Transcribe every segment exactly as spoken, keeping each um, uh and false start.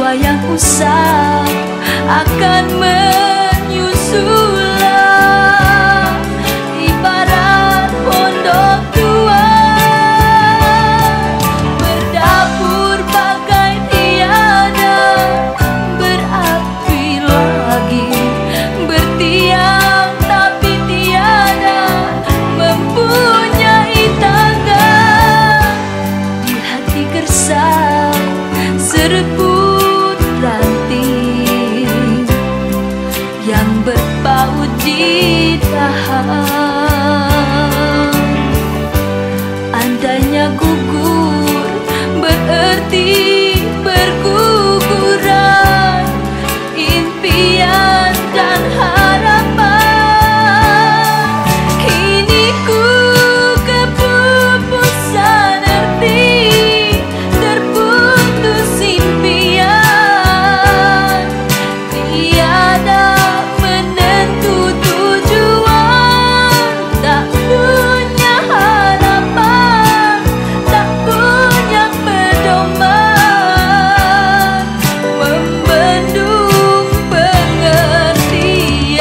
jiwa yang usang akan menyusulah ibarat pondok tua, berdapur bagai tiada berapi lagi, bertiang tapi tiada mempunyai tangga. Di hati gersang serput ranting yang berpaut di dahan. Andainya gugur berarti berguguran impian dan harapan. Kini ku kepupusan arti, terputus impian, tiada menentu tujuan, tak punya harapan, tak punya pedoman, membendung pengertian.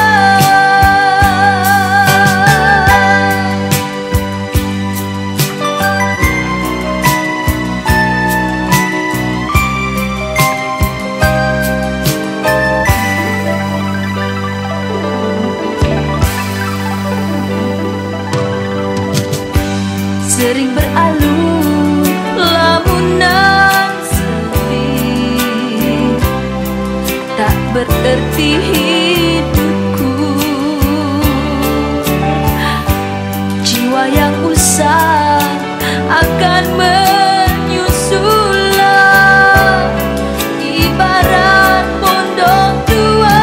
Sering beralun lamunan sedih, tak berarti hidupku. Jiwa yang usang akan menyusulah ibarat pondok tua,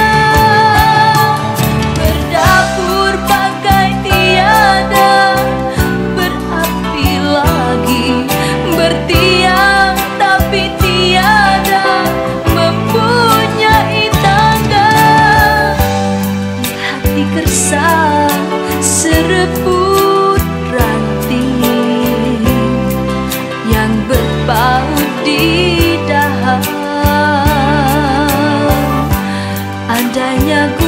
berdapur bagai tiada berapi lagi, bertiang tapi tiada mempunyai tangga. Di hati gersang serput ranting yang berpaut di dahan. Andainya